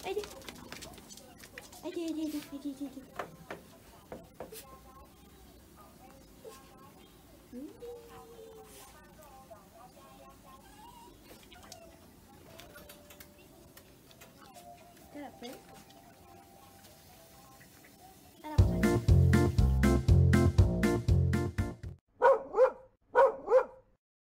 おいでおいでおいでおいでおいでおいでおいで。じゃあこれ